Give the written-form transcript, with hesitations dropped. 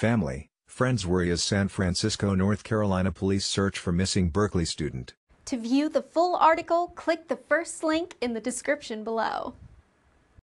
Family, friends worry as San Francisco, North Carolina police search for missing Berkeley student. To view the full article, click the first link in the description below.